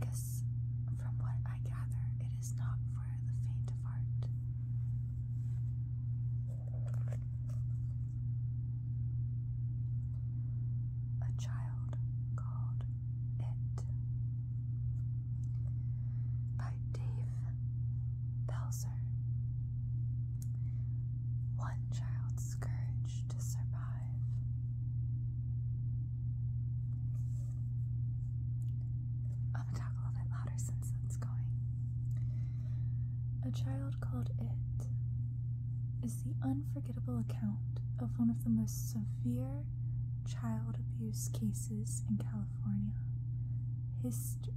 because from what I gather, it is not for the faint of heart. A Child Called It by Dave Pelzer. One child's courage to survive. I'm gonna talk a little bit louder since it's going. A Child Called It is the unforgettable account of one of the most severe child abuse cases in California. History.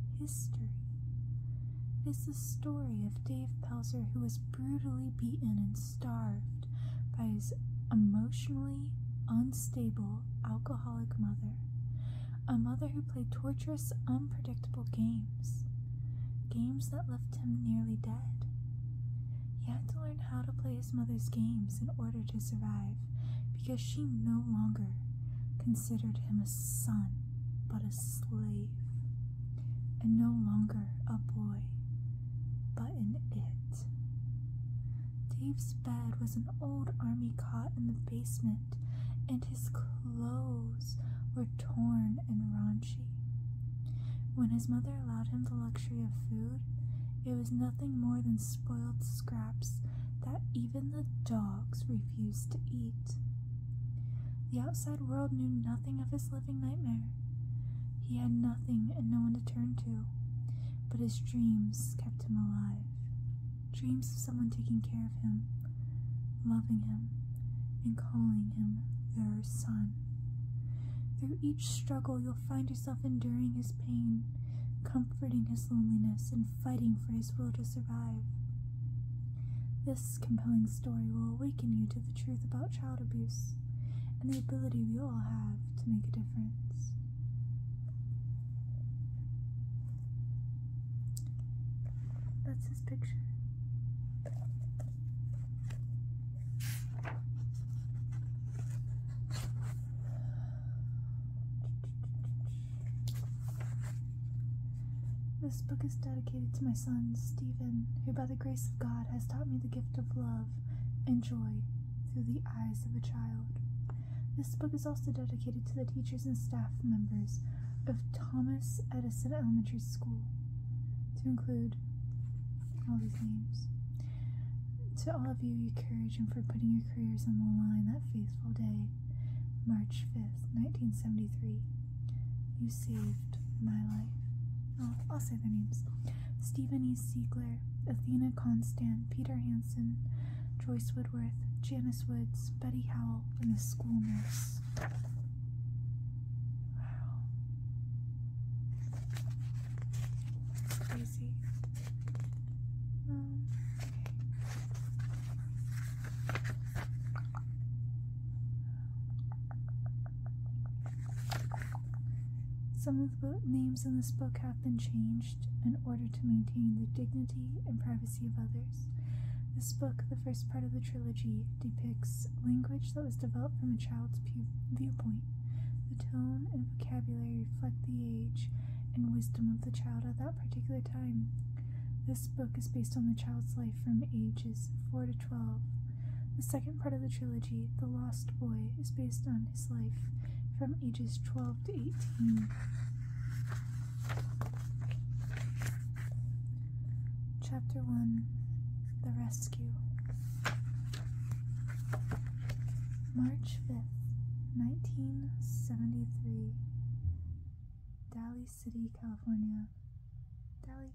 It is the story of Dave Pelzer, who was brutally beaten and starved by his emotionally unstable alcoholic mother. A mother who played torturous, unpredictable games. Games that left him nearly dead. He had to learn how to play his mother's games in order to survive, because she no longer considered him a son, but a slave, and no longer a boy, but an it. Dave's bed was an old army cot in the basement, and his clothes were torn and raunchy. When his mother allowed him the luxury of food, it was nothing more than spoiled scraps that even the dogs refused to eat. The outside world knew nothing of his living nightmare. He had nothing and no one to turn to, but his dreams kept him alive. Dreams of someone taking care of him, loving him, and calling him their son. Through each struggle, you'll find yourself enduring his pain, comforting his loneliness, and fighting for his will to survive. This compelling story will awaken you to the truth about child abuse and the ability we all have to make a difference. That's his picture. This book is dedicated to my son, Stephen, who by the grace of God has taught me the gift of love and joy through the eyes of a child. This book is also dedicated to the teachers and staff members of Thomas Edison Elementary School, to include all these names. To all of you, your courage and for putting your careers on the line that faithful day, March 5th, 1973. You saved my life. Oh, I'll say their names. Stephen E. Siegler, Athena Constant, Peter Hansen, Joyce Woodworth, Janice Woods, Betty Howell, and the school nurse. Wow. Crazy. Okay. Some of the names in this book have been changed in order to maintain the dignity and privacy of others. This book, the first part of the trilogy, depicts language that was developed from a child's viewpoint. The tone and vocabulary reflect the age and wisdom of the child at that particular time. This book is based on the child's life from ages 4 to 12. The second part of the trilogy, The Lost Boy, is based on his life from ages 12 to 18. Chapter 1, The Rescue. March 5th, 1973. Daly City, California. Daly?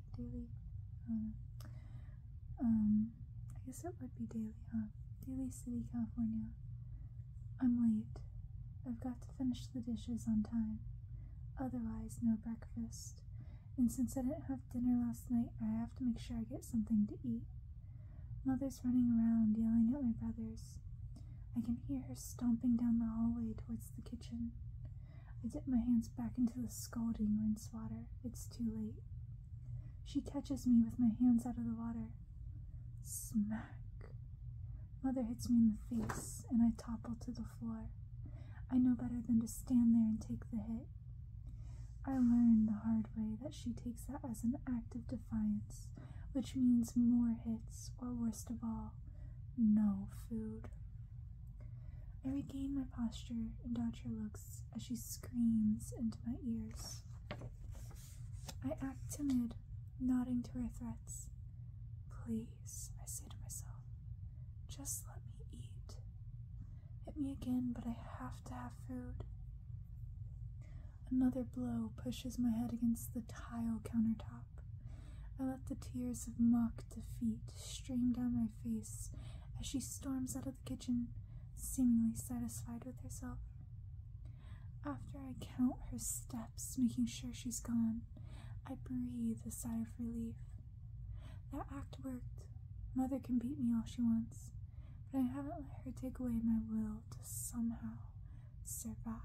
I guess it would be Daly, huh? Daly City, California. I'm late. I've got to finish the dishes on time. Otherwise, no breakfast. And since I didn't have dinner last night, I have to make sure I get something to eat. Mother's running around, yelling at my brothers. I can hear her stomping down the hallway towards the kitchen. I dip my hands back into the scalding rinse water. It's too late. She catches me with my hands out of the water. Smack. Mother hits me in the face, and I topple to the floor. I know better than to stand there and take the hit. I learned the hard way that she takes that as an act of defiance, which means more hits, or worst of all, no food. I regain my posture and dodge her looks as she screams into my ears. I act timid, nodding to her threats. Please, I say to myself, just let me eat. Hit me again, but I have to have food. Another blow pushes my head against the tile countertop. I let the tears of mock defeat stream down my face as she storms out of the kitchen, seemingly satisfied with herself. After I count her steps, making sure she's gone, I breathe a sigh of relief. That act worked. Mother can beat me all she wants, but I haven't let her take away my will to somehow survive.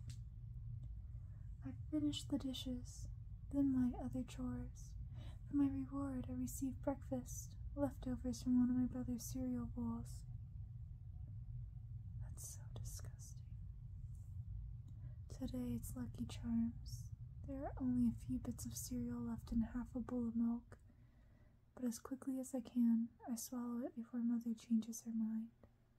I finish the dishes, then my other chores. For my reward, I receive breakfast, leftovers from one of my brother's cereal bowls. That's so disgusting. Today it's Lucky Charms. There are only a few bits of cereal left in half a bowl of milk, but as quickly as I can, I swallow it before Mother changes her mind.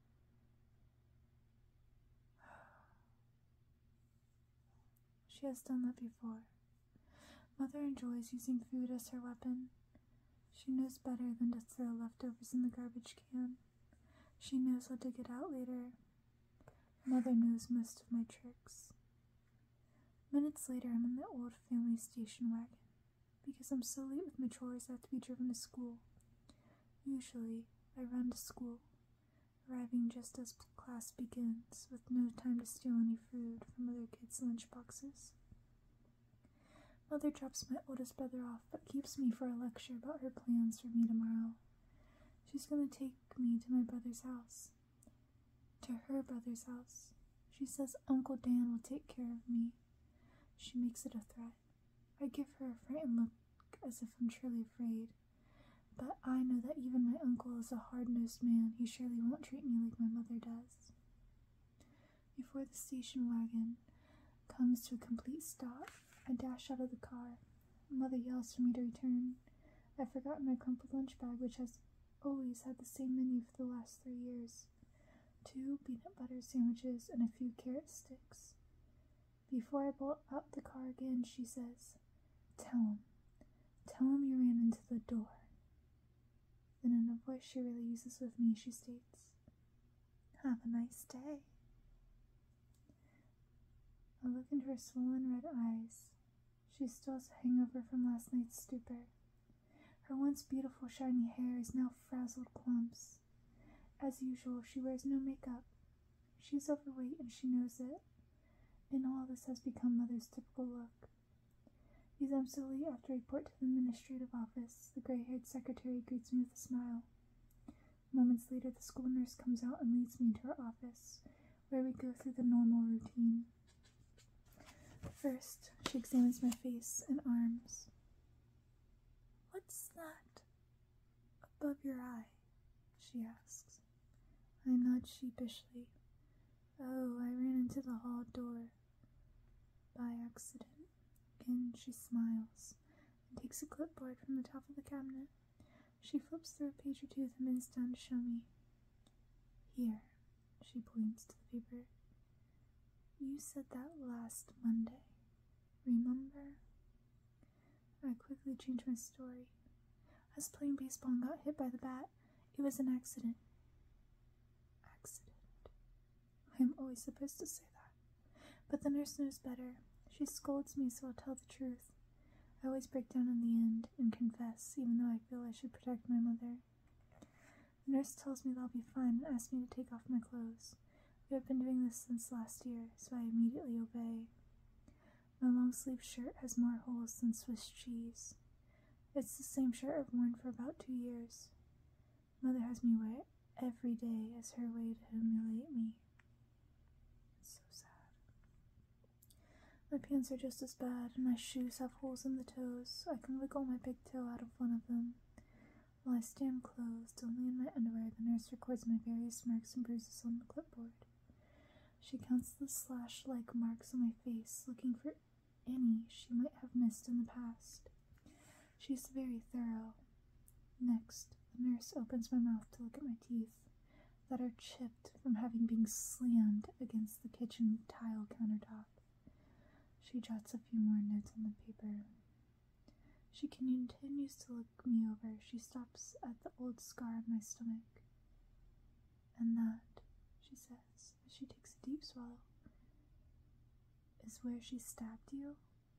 She has done that before. Mother enjoys using food as her weapon. She knows better than to throw leftovers in the garbage can. She knows how to get out later. Mother knows most of my tricks. Minutes later, I'm in the old family station wagon. Because I'm so late with my chores, I have to be driven to school. Usually, I run to school, arriving just as class begins, with no time to steal any food from other kids' lunchboxes. Mother drops my oldest brother off, but keeps me for a lecture about her plans for me tomorrow. She's going to take me to my brother's house. To her brother's house. She says Uncle Dan will take care of me. She makes it a threat. I give her a frightened look as if I'm truly afraid. But I know that even my uncle is a hard-nosed man. He surely won't treat me like my mother does. Before the station wagon comes to a complete stop, I dash out of the car. Mother yells for me to return. I've forgotten my crumpled lunch bag, which has always had the same menu for the last 3 years. 2 peanut butter sandwiches and a few carrot sticks. Before I bolt out the car again, she says, Tell him you ran into the door." Then in a voice she really uses with me, she states, "Have a nice day." I look into her swollen red eyes. She still has a hangover from last night's stupor. Her once beautiful shiny hair is now frazzled clumps. As usual, she wears no makeup. She's overweight and she knows it. And all this has become Mother's typical look. Because I'm so late after I report to the administrative office, the gray-haired secretary greets me with a smile. Moments later, the school nurse comes out and leads me into her office, where we go through the normal routine. First, she examines my face and arms. "What's that above your eye?" she asks. I nod sheepishly. "Oh, I ran into the hall door by accident." Again, she smiles and takes a clipboard from the top of the cabinet. She flips through a page or two, then bends down to show me. "Here," she points to the paper. "You said that last Monday. Remember?" I quickly change my story. I was playing baseball and got hit by the bat. It was an accident. Accident. I'm always supposed to say that. But the nurse knows better. She scolds me, so I'll tell the truth. I always break down in the end and confess, even though I feel I should protect my mother. The nurse tells me that I'll be fine and asks me to take off my clothes. We have been doing this since last year, so I immediately obey. My long-sleeved shirt has more holes than Swiss cheese. It's the same shirt I've worn for about 2 years. Mother has me wear it every day as her way to humiliate me. It's so sad. My pants are just as bad, and my shoes have holes in the toes, so I can wiggle my big toe out of one of them. While I stand closed, only in my underwear, the nurse records my various marks and bruises on the clipboard. She counts the slash-like marks on my face, looking for any she might have missed in the past. She's very thorough. Next, the nurse opens my mouth to look at my teeth that are chipped from having been slammed against the kitchen tile countertop. She jots a few more notes on the paper. She continues to look me over. She stops at the old scar on my stomach. And that, she says, as she takes a deep swallow, is where she stabbed you?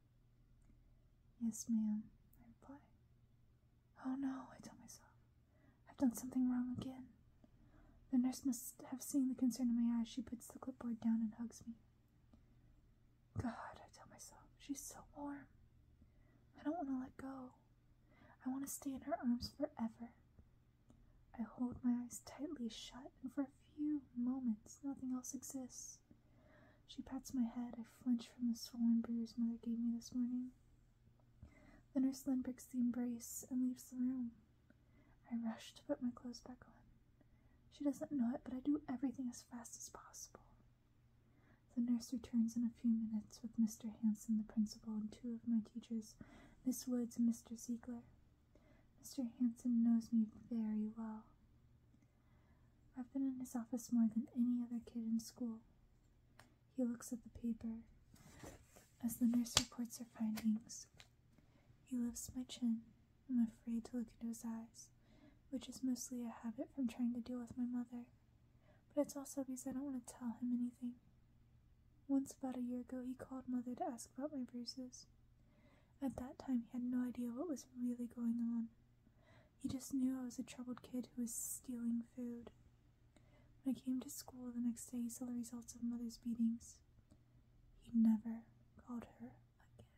Yes, ma'am, I reply. Oh no, I tell myself. I've done something wrong again. The nurse must have seen the concern in my eyes. She puts the clipboard down and hugs me. God, I tell myself, she's so warm. I don't want to let go. I want to stay in her arms forever. I hold my eyes tightly shut, and for a few moments, nothing else exists. She pats my head. I flinch from the swollen bruise Mother gave me this morning. The nurse then breaks the embrace and leaves the room. I rush to put my clothes back on. She doesn't know it, but I do everything as fast as possible. The nurse returns in a few minutes with Mr. Hansen, the principal, and two of my teachers, Miss Woods and Mr. Ziegler. Mr. Hansen knows me very well. I've been in his office more than any other kid in school. He looks at the paper as the nurse reports her findings. He lifts my chin. I'm afraid to look into his eyes, which is mostly a habit from trying to deal with my mother, but it's also because I don't want to tell him anything. Once, about a year ago, he called Mother to ask about my bruises. At that time, he had no idea what was really going on. He just knew I was a troubled kid who was stealing food. When I came to school the next day, he saw the results of Mother's beatings. He never called her again.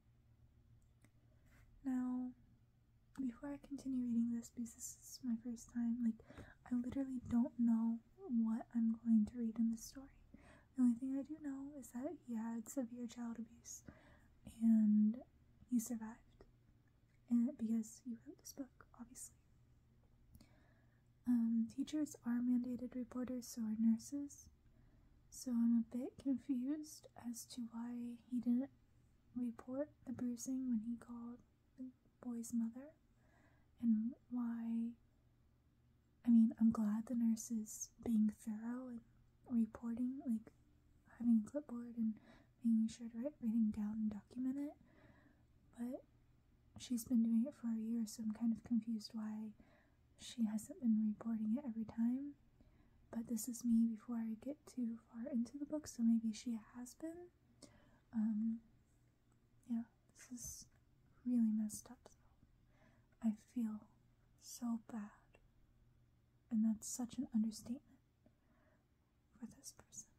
Now, before I continue reading this, because this is my first time, I literally don't know what I'm going to read in this story. The only thing I do know is that he had severe child abuse, and he survived, and because he wrote this book, obviously. Teachers are mandated reporters, so are nurses, so I'm a bit confused as to why he didn't report the bruising when he called the boy's mother, and why, I'm glad the nurse is being thorough and reporting, having a clipboard and making sure to write everything down and document it, but she's been doing it for a year, so I'm kind of confused why she hasn't been reporting it every time. But this is me before I get too far into the book, so maybe she has been. Yeah, this is really messed up, though. I feel so bad, and that's such an understatement for this person.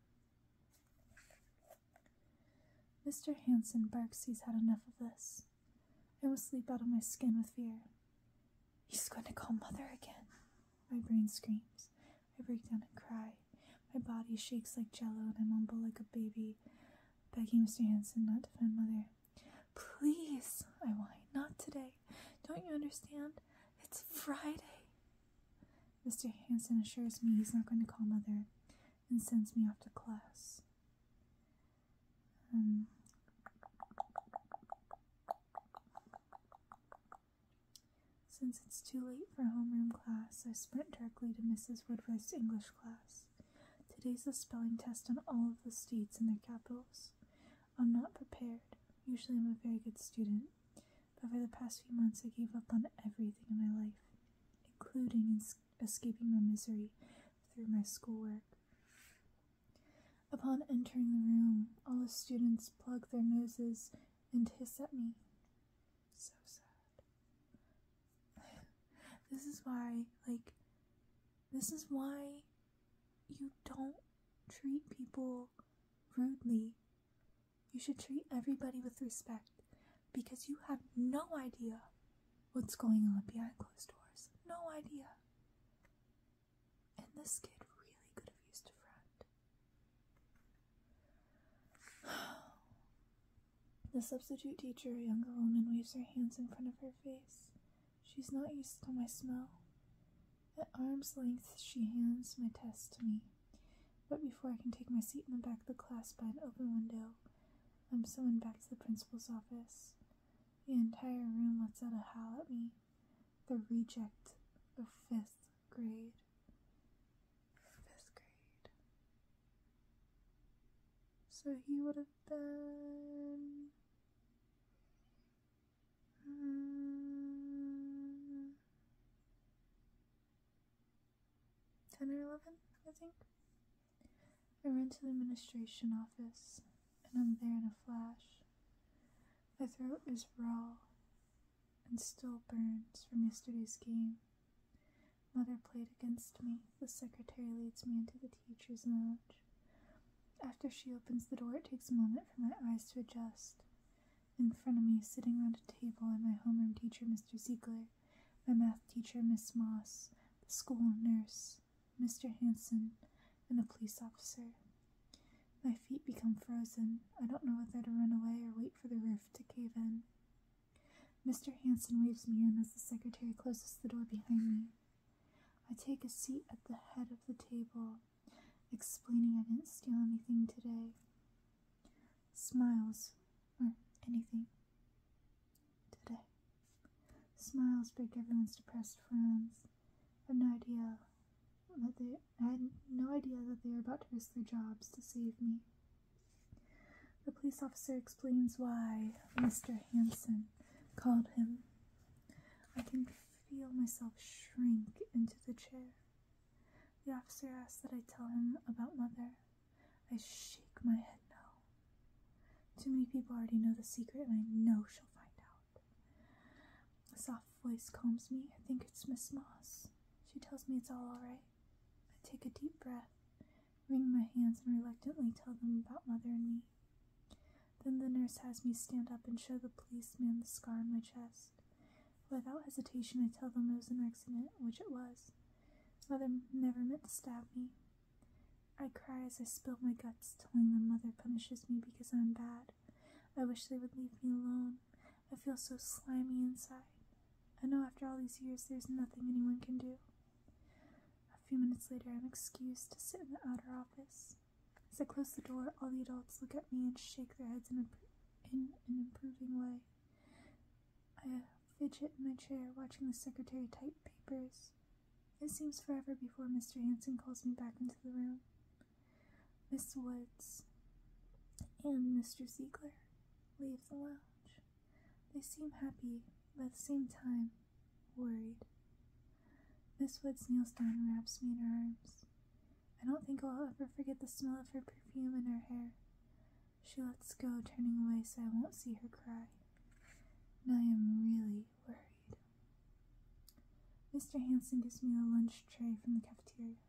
Mr. Hansen barks he's had enough of this. I almost sleep out of my skin with fear. He's going to call Mother again. My brain screams. I break down and cry. My body shakes like jello and I mumble like a baby, begging Mr. Hansen not to find Mother. Please, I whine, not today. Don't you understand? It's Friday. Mr. Hansen assures me he's not going to call Mother and sends me off to class. Since it's too late for homeroom class, I sprint directly to Mrs. Woodworth's English class. Today's the spelling test on all of the states and their capitals. I'm not prepared. Usually I'm a very good student, but for the past few months I gave up on everything in my life, including escaping my misery through my schoolwork. Upon entering the room, all the students plug their noses and hiss at me. So sad. This is why you don't treat people rudely. You should treat everybody with respect, because you have no idea what's going on behind closed doors. No idea. And this kid really could have used a friend. The substitute teacher, a younger woman, waves her hands in front of her face. She's not used to my smell. At arm's length, she hands my test to me, but before I can take my seat in the back of the class by an open window, I'm summoned back to the principal's office. The entire room lets out a howl at me. The reject of fifth grade. So he would have been 10 or 11, I think. I run to the administration office, and I'm there in a flash. My throat is raw and still burns from yesterday's game. Mother played against me. The secretary leads me into the teacher's lounge. After she opens the door, it takes a moment for my eyes to adjust. In front of me, sitting around a table, are my homeroom teacher, Mr. Ziegler, my math teacher, Miss Moss, the school nurse, Mr. Hanson, and a police officer. My feet become frozen. I don't know whether to run away or wait for the roof to cave in. Mr. Hanson waves me in as the secretary closes the door behind me. I take a seat at the head of the table, explaining I didn't steal anything today. Smiles, or anything, today. Smiles break everyone's depressed frowns. I had no idea that they were about to risk their jobs to save me. The police officer explains why Mr. Hanson called him. I can feel myself shrink into the chair. The officer asks that I tell him about Mother. I shake my head no. Too many people already know the secret, and I know she'll find out. A soft voice calms me. I think it's Miss Moss. She tells me it's all right. I take a deep breath, wring my hands, and reluctantly tell them about Mother and me. Then the nurse has me stand up and show the policeman the scar on my chest. Without hesitation, I tell them it was an accident, which it was. Mother never meant to stab me. I cry as I spill my guts, telling them Mother punishes me because I'm bad. I wish they would leave me alone. I feel so slimy inside. I know after all these years there's nothing anyone can do. A few minutes later, I'm excused to sit in the outer office. As I close the door, all the adults look at me and shake their heads in an approving way. I fidget in my chair, watching the secretary type papers. It seems forever before Mr. Hanson calls me back into the room. Miss Woods and Mr. Ziegler leave the lounge. They seem happy, but at the same time, worried. Miss Woods kneels down and wraps me in her arms. I don't think I'll ever forget the smell of her perfume in her hair. She lets go, turning away so I won't see her cry. And I am really worried. Mr. Hanson gives me a lunch tray from the cafeteria.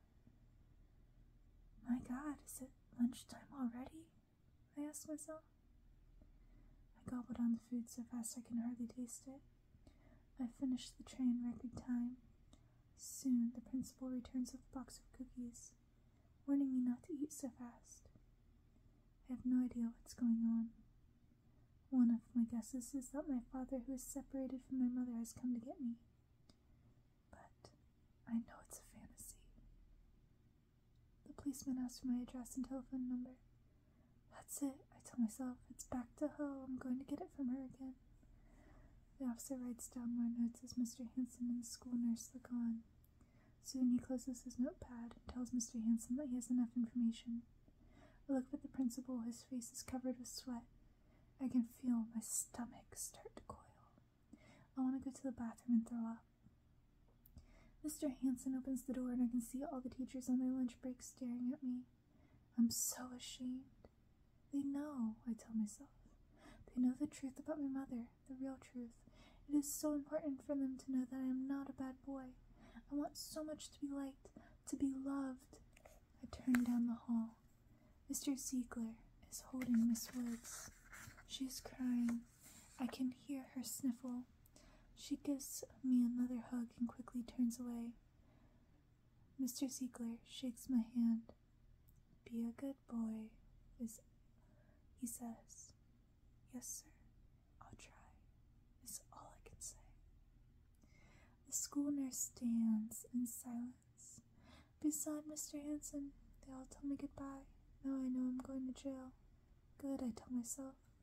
My God, is it lunchtime already? I ask myself. I gobble down the food so fast I can hardly taste it. I finish the tray in record time. Soon, the principal returns with a box of cookies, warning me not to eat so fast. I have no idea what's going on. One of my guesses is that my father, who is separated from my mother, has come to get me. But I know it's a fantasy. The policeman asks for my address and telephone number. That's it, I tell myself. It's back to hell. I'm going to get it from her again. The officer writes down more notes as Mr. Hanson and the school nurse look on. Soon he closes his notepad and tells Mr. Hanson that he has enough information. I look at the principal. His face is covered with sweat. I can feel my stomach start to coil. I want to go to the bathroom and throw up. Mr. Hanson opens the door and I can see all the teachers on their lunch break staring at me. I'm so ashamed. They know, I tell myself. They know the truth about my mother, the real truth. It is so important for them to know that I am not a bad boy. I want so much to be liked, to be loved. I turn down the hall. Mr. Ziegler is holding Miss Woods. She is crying. I can hear her sniffle. She gives me another hug and quickly turns away. Mr. Ziegler shakes my hand. Be a good boy, he says. Yes, sir, I'll try, is all I can say. The school nurse stands in silence. Beside Mr. Hanson, they all tell me goodbye. Now I know I'm going to jail. Good, I tell myself.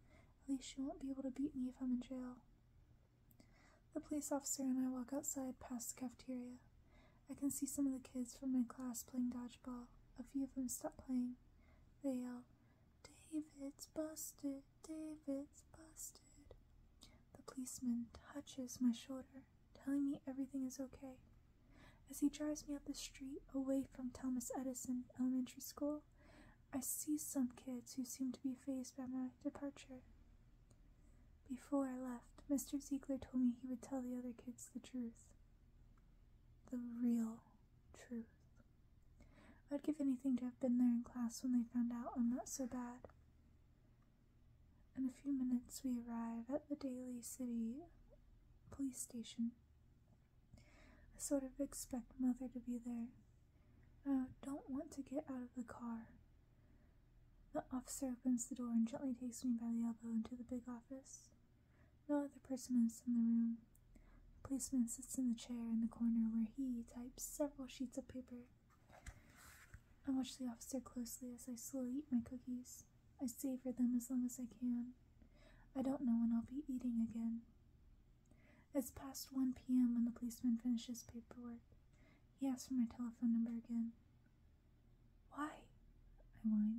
At least she won't be able to beat me if I'm in jail. The police officer and I walk outside past the cafeteria. I can see some of the kids from my class playing dodgeball. A few of them stop playing. They yell, "David's busted! David's busted!" The policeman touches my shoulder, telling me everything is okay. As he drives me up the street away from Thomas Edison Elementary School, I see some kids who seem to be fazed by my departure. Before I left, Mr. Ziegler told me he would tell the other kids the truth. The real truth. I'd give anything to have been there in class when they found out I'm not so bad. In a few minutes, we arrive at the Daly City police station. I sort of expect Mother to be there. I don't want to get out of the car. The officer opens the door and gently takes me by the elbow into the big office. No other person is in the room. The policeman sits in the chair in the corner where he types several sheets of paper. I watch the officer closely as I slowly eat my cookies. I savor them as long as I can. I don't know when I'll be eating again. It's past 1 p.m. when the policeman finishes paperwork. He asks for my telephone number again. "Why?" I whine.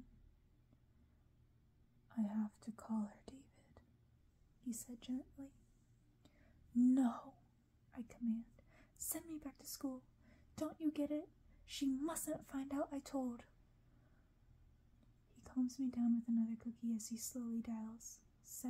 "I have to call her, David," he said gently. "No," I command. "Send me back to school. Don't you get it? She mustn't find out I told." He calms me down with another cookie as he slowly dials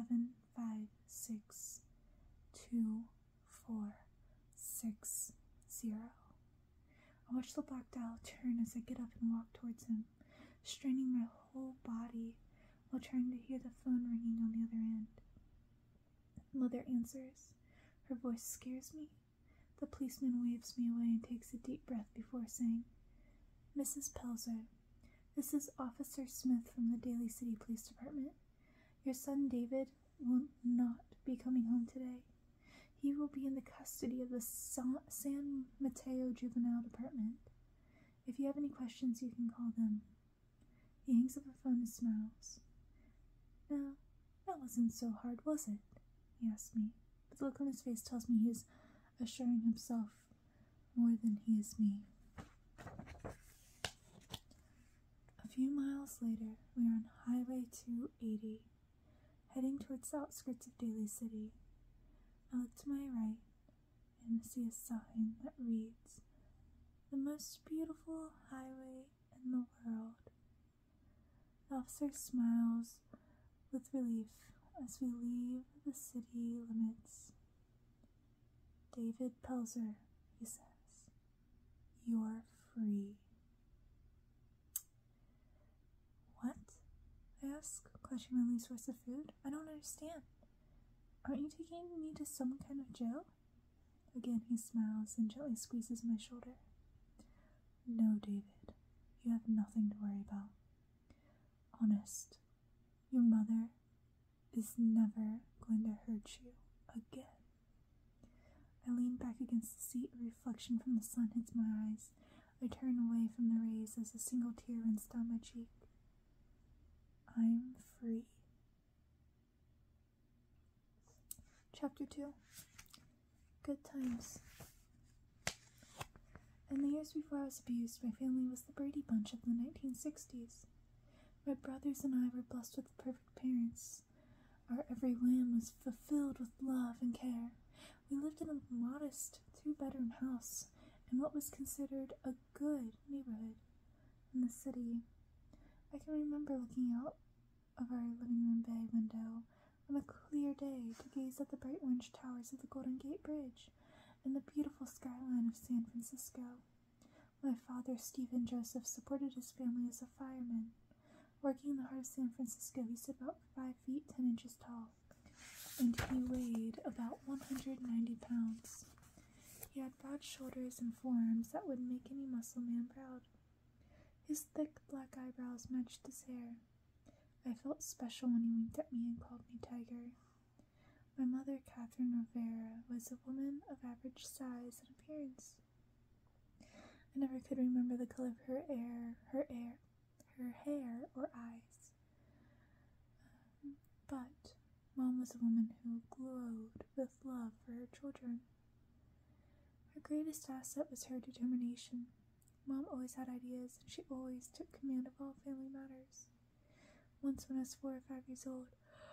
7562460. I watch the black dial turn as I get up and walk towards him, straining my whole body while trying to hear the phone ringing on the other end. Mother answers. Her voice scares me. The policeman waves me away and takes a deep breath before saying, "Mrs. Pelzer, this is Officer Smith from the Daly City Police Department. Your son David will not be coming home today. He will be in the custody of the San Mateo Juvenile Department. If you have any questions, you can call them." He hangs up the phone and smiles. "Now, that wasn't so hard, was it?" he asks me, but the look on his face tells me he is assuring himself more than he is me. A few miles later, we are on Highway 280, heading towards the outskirts of Daly City. I look to my right and see a sign that reads, "The most beautiful highway in the world." The officer smiles with relief as we leave the city limits. "David Pelzer," he says, "you're free." "What?" I ask, clutching my least source of food. "I don't understand. Aren't you taking me to some kind of jail?" Again he smiles and gently squeezes my shoulder. "No, David, you have nothing to worry about. Honest, your mother is never going to hurt you again." I lean back against the seat, a reflection from the sun hits my eyes. I turn away from the rays as a single tear runs down my cheek. I'm free. Chapter 2. Good times. In the years before I was abused, my family was the Brady Bunch of the 1960s. My brothers and I were blessed with perfect parents. Our every whim was fulfilled with love and care. We lived in a modest 2-bedroom house in what was considered a good neighborhood in the city. I can remember looking out of our living room bay window on a clear day to gaze at the bright orange towers of the Golden Gate Bridge and the beautiful skyline of San Francisco. My father, Stephen Joseph, supported his family as a fireman. Working in the heart of San Francisco, he stood about 5 feet 10 inches tall, and he weighed about 190 pounds. He had broad shoulders and forearms that would make any muscle man proud. His thick black eyebrows matched his hair. I felt special when he winked at me and called me Tiger. My mother, Catherine Rivera, was a woman of average size and appearance. I never could remember the color of her hair or eyes. But Mom was a woman who glowed with love for her children. Her greatest asset was her determination. Mom always had ideas, and she always took command of all family matters. Once when I was 4 or 5 years old,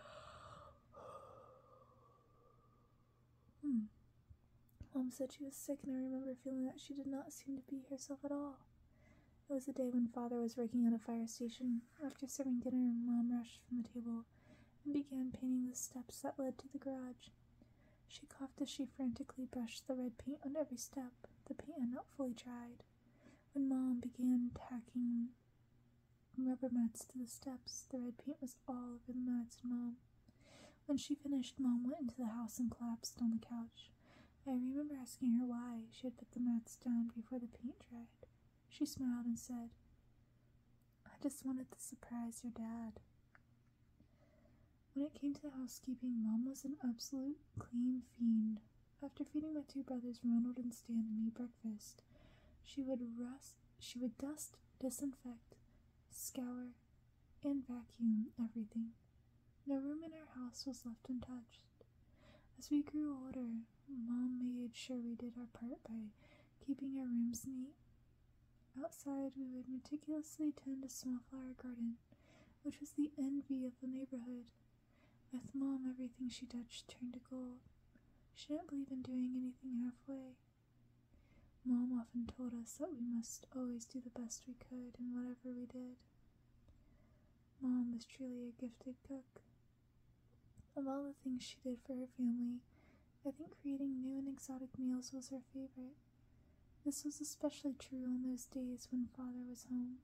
Mom said she was sick, and I remember feeling that she did not seem to be herself at all. It was a day when Father was working at a fire station. After serving dinner, Mom rushed from the table and began painting the steps that led to the garage. She coughed as she frantically brushed the red paint on every step. The paint had not fully dried. When Mom began tacking rubber mats to the steps, the red paint was all over the mats and Mom. When she finished, Mom went into the house and collapsed on the couch. I remember asking her why she had put the mats down before the paint dried. She smiled and said, "I just wanted to surprise your dad." When it came to housekeeping, Mom was an absolute clean fiend. After feeding my 2 brothers Ronald and Stan and me breakfast, she would dust, disinfect, scour, and vacuum everything. No room in our house was left untouched. As we grew older, Mom made sure we did our part by keeping our rooms neat. Outside, we would meticulously tend a small flower garden, which was the envy of the neighborhood. With Mom, everything she touched turned to gold. She didn't believe in doing anything halfway. Mom often told us that we must always do the best we could in whatever we did. Mom was truly a gifted cook. Of all the things she did for her family, I think creating new and exotic meals was her favorite. This was especially true on those days when Father was home.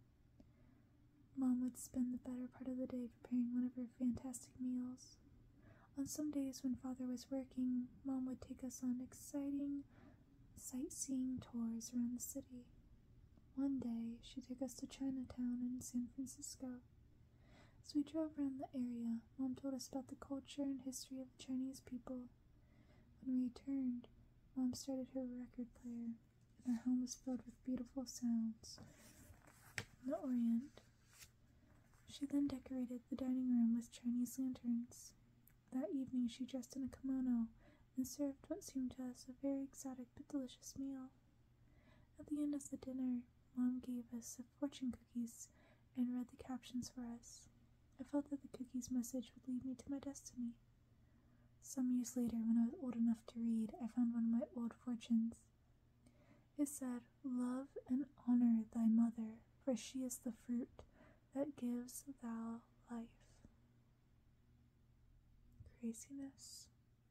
Mom would spend the better part of the day preparing one of her fantastic meals. On some days when Father was working, Mom would take us on exciting sightseeing tours around the city. One day, she took us to Chinatown in San Francisco. As we drove around the area, Mom told us about the culture and history of the Chinese people. When we returned, Mom started her record player, and our home was filled with beautiful sounds from the Orient. She then decorated the dining room with Chinese lanterns. That evening, she dressed in a kimono and served what seemed to us a very exotic but delicious meal. At the end of the dinner, Mom gave us fortune cookies and read the captions for us. I felt that the cookies' message would lead me to my destiny. Some years later, when I was old enough to read, I found one of my old fortunes. It said, "Love and honor thy mother, for she is the fruit that gives thou life." Craziness.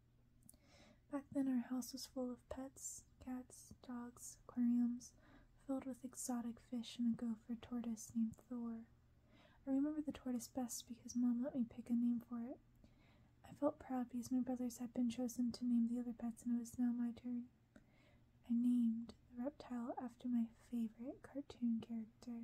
Back then, our house was full of pets, cats, dogs, aquariums, filled with exotic fish and a gopher tortoise named Thor. I remember the tortoise best because Mom let me pick a name for it. I felt proud because my brothers had been chosen to name the other pets and it was now my turn. I named the reptile after my favorite cartoon character.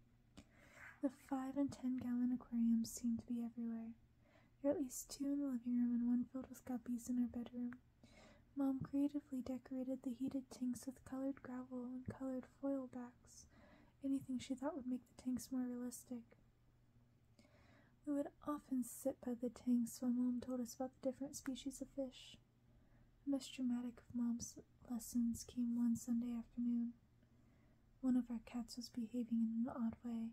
The 5 and 10-gallon aquariums seemed to be everywhere. There were at least 2 in the living room and one filled with guppies in our bedroom. Mom creatively decorated the heated tanks with colored gravel and colored foil backs, anything she thought would make the tanks more realistic. We would often sit by the tanks while Mom told us about the different species of fish. The most dramatic of Mom's lessons came one Sunday afternoon. One of our cats was behaving in an odd way.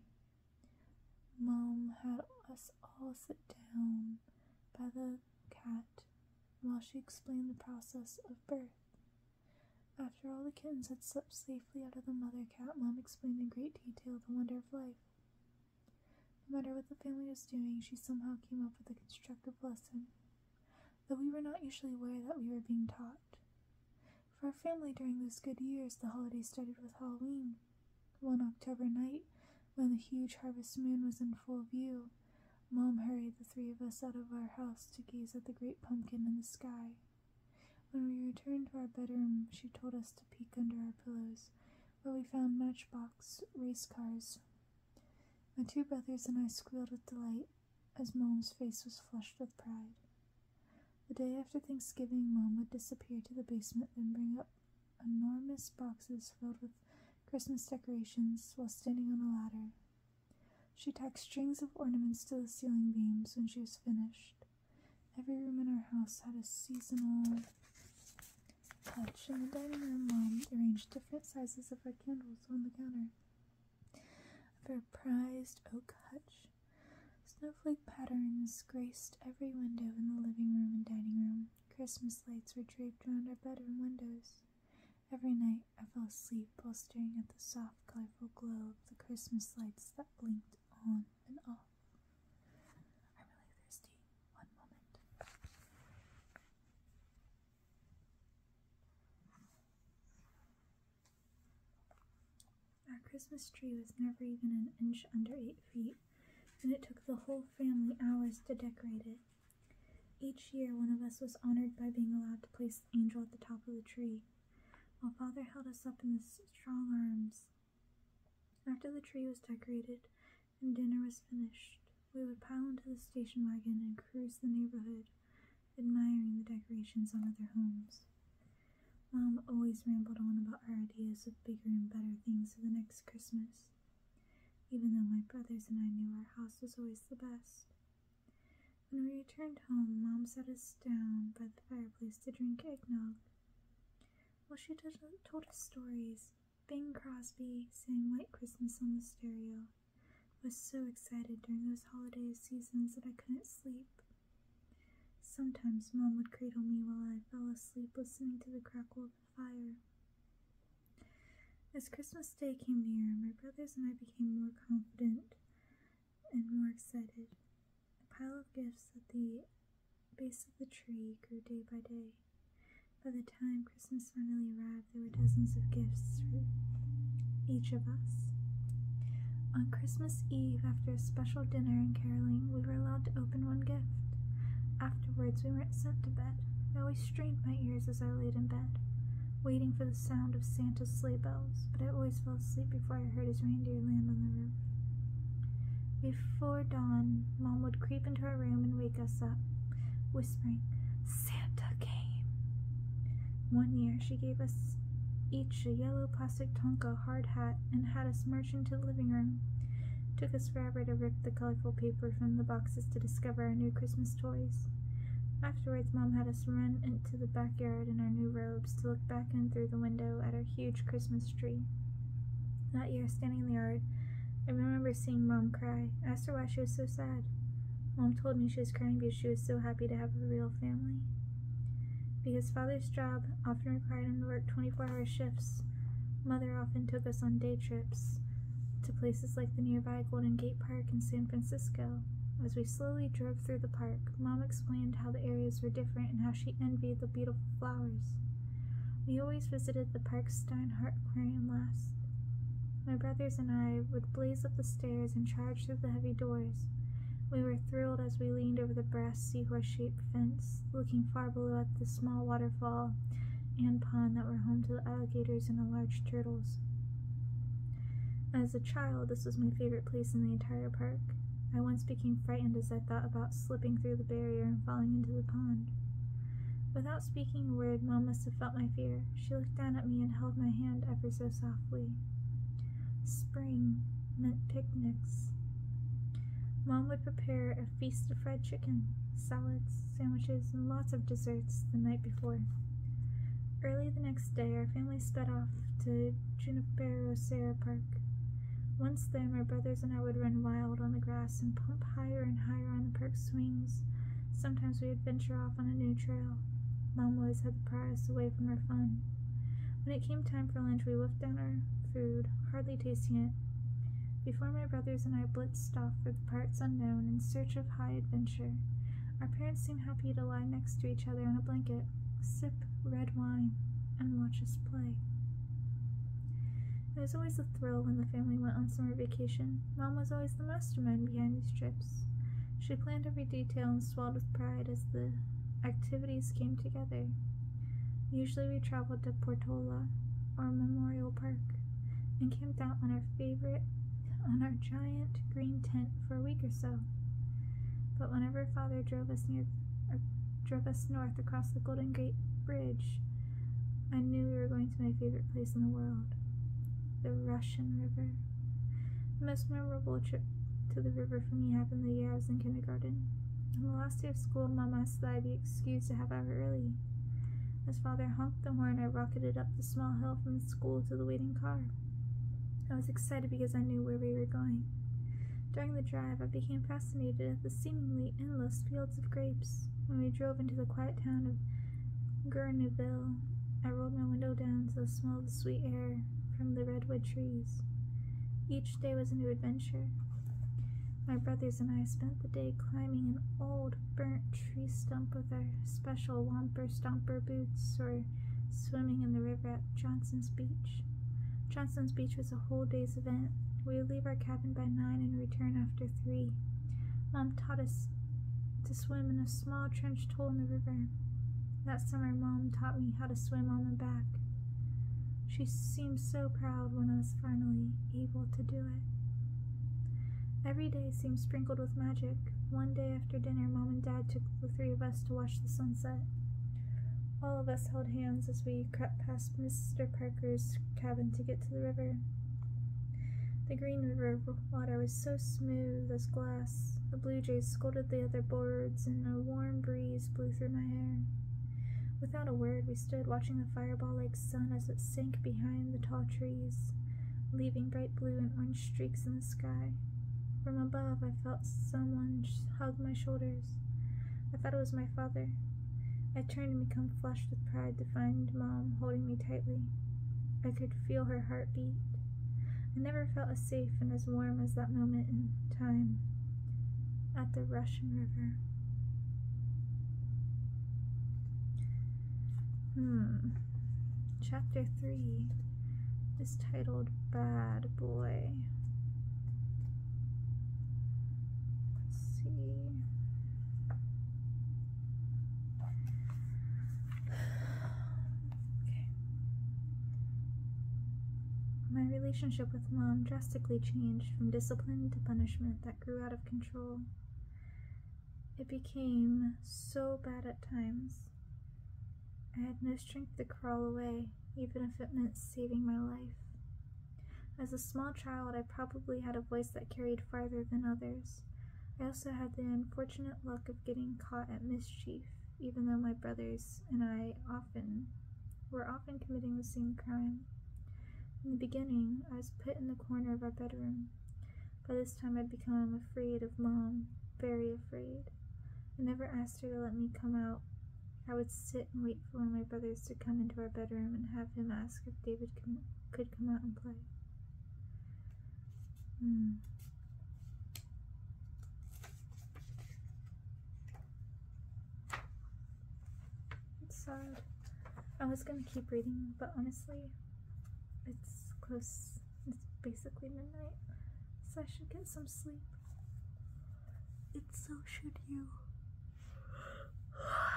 Mom had us all sit down by the cat while she explained the process of birth. After all the kittens had slipped safely out of the mother cat, Mom explained in great detail the wonder of life. No matter what the family was doing, she somehow came up with a constructive lesson, though we were not usually aware that we were being taught. For our family during those good years, the holidays started with Halloween. One October night, when the huge harvest moon was in full view, Mom hurried the 3 of us out of our house to gaze at the great pumpkin in the sky. When we returned to our bedroom, she told us to peek under our pillows, where we found matchbox race cars. My 2 brothers and I squealed with delight as Mom's face was flushed with pride. The day after Thanksgiving, Mom would disappear to the basement and bring up enormous boxes filled with Christmas decorations while standing on a ladder. She tacked strings of ornaments to the ceiling beams when she was finished, Every room in our house had a seasonal touch. In the dining room, Mom arranged different sizes of our candles on the counter. Of our prized oak hutch, snowflake patterns graced every window in the living room and dining room. Christmas lights were draped around our bedroom windows. Every night I fell asleep while staring at the soft, colorful glow of the Christmas lights that blinked on and off. I'm really thirsty. One moment. Our Christmas tree was never even an inch under 8 feet, and it took the whole family hours to decorate it. Each year, one of us was honored by being allowed to place the angel at the top of the tree, while Father held us up in his strong arms. After the tree was decorated and dinner was finished, we would pile into the station wagon and cruise the neighborhood, admiring the decorations on other homes. Mom always rambled on about her ideas of bigger and better things for the next Christmas, even though my brothers and I knew our house was always the best. When we returned home, Mom sat us down by the fireplace to drink eggnog. While she told us stories, Bing Crosby sang White Christmas on the stereo. I was so excited during those holiday seasons that I couldn't sleep. Sometimes Mom would cradle me while I fell asleep listening to the crackle of the fire. As Christmas Day came near, my brothers and I became more confident and more excited. The pile of gifts at the base of the tree grew day by day. By the time Christmas finally arrived, there were dozens of gifts for each of us. On Christmas Eve, after a special dinner and caroling, we were allowed to open one gift. Afterwards, we weren't sent to bed. I always strained my ears as I laid in bed, waiting for the sound of Santa's sleigh bells, but I always fell asleep before I heard his reindeer land on the roof. Before dawn, Mom would creep into our room and wake us up, whispering, "Santa came." One year, she gave us each a yellow plastic Tonka hard hat and had us march into the living room. It took us forever to rip the colorful paper from the boxes to discover our new Christmas toys. Afterwards, Mom had us run into the backyard in our new robes to look back in through the window at our huge Christmas tree. That year, standing in the yard, I remember seeing Mom cry. I asked her why she was so sad. Mom told me she was crying because she was so happy to have a real family. Because Father's job often required him to work 24-hour shifts, Mother often took us on day trips to places like the nearby Golden Gate Park in San Francisco. As we slowly drove through the park, Mom explained how the areas were different and how she envied the beautiful flowers. We always visited the park's Steinhardt Aquarium last. My brothers and I would blaze up the stairs and charge through the heavy doors. We were thrilled as we leaned over the brass seahorse-shaped fence, looking far below at the small waterfall and pond that were home to the alligators and the large turtles. As a child, this was my favorite place in the entire park. I once became frightened as I thought about slipping through the barrier and falling into the pond. Without speaking a word, Mom must have felt my fear. She looked down at me and held my hand ever so softly. Spring meant picnics. Mom would prepare a feast of fried chicken, salads, sandwiches, and lots of desserts the night before. Early the next day, our family sped off to Junipero Serra Park. Once there, my brothers and I would run wild on the grass and pump higher and higher on the park swings. Sometimes we would venture off on a new trail. Mom always had to pry us away from our fun. When it came time for lunch, we wolfed down our food, hardly tasting it. Before my brothers and I blitzed off for the parts unknown in search of high adventure, our parents seemed happy to lie next to each other on a blanket, sip red wine, and watch us play. It was always a thrill when the family went on summer vacation. Mom was always the mastermind behind these trips. She planned every detail and swelled with pride as the activities came together. Usually we traveled to Portola or Memorial Park and camped out on our giant green tent for a week or so. But whenever Father drove us north across the Golden Gate Bridge, I knew we were going to my favorite place in the world, the Russian River. The most memorable trip to the river for me happened the year I was in kindergarten. On the last day of school, Mom asked that I be excused to have out early. As Father honked the horn, I rocketed up the small hill from the school to the waiting car. I was excited because I knew where we were going. During the drive, I became fascinated at the seemingly endless fields of grapes. When we drove into the quiet town of Gurneville, I rolled my window down to smell the sweet air from the redwood trees. Each day was a new adventure. My brothers and I spent the day climbing an old, burnt tree stump with our special Whomper-Stomper boots or swimming in the river at Johnson's Beach. Johnson's Beach was a whole day's event. We would leave our cabin by 9 and return after 3. Mom taught us to swim in a small trenched hole in the river. That summer, Mom taught me how to swim on my back. She seemed so proud when I was finally able to do it. Every day seemed sprinkled with magic. One day after dinner, Mom and Dad took the 3 of us to watch the sunset. All of us held hands as we crept past Mr. Parker's cabin to get to the river. The green river water was so smooth as glass. The blue jays scolded the other birds, and a warm breeze blew through my hair. Without a word, we stood watching the fireball-like sun as it sank behind the tall trees, leaving bright blue and orange streaks in the sky. From above, I felt someone hug my shoulders. I thought it was my father. I turned and became flushed with pride to find Mom holding me tightly. I could feel her heartbeat. I never felt as safe and as warm as that moment in time at the Russian River. Chapter 3 is titled Bad Boy. Let's see. Okay. My relationship with Mom drastically changed from discipline to punishment that grew out of control. It became so bad at times. I had no strength to crawl away, even if it meant saving my life. As a small child, I probably had a voice that carried farther than others. I also had the unfortunate luck of getting caught at mischief, even though my brothers and I were often committing the same crime. In the beginning, I was put in the corner of our bedroom. By this time, I'd become afraid of Mom, very afraid. I never asked her to let me come out. I would sit and wait for one of my brothers to come into our bedroom and have him ask if David could come out and play. It's sad. I was gonna keep reading, but honestly, it's close. It's basically midnight, so I should get some sleep. And so should you.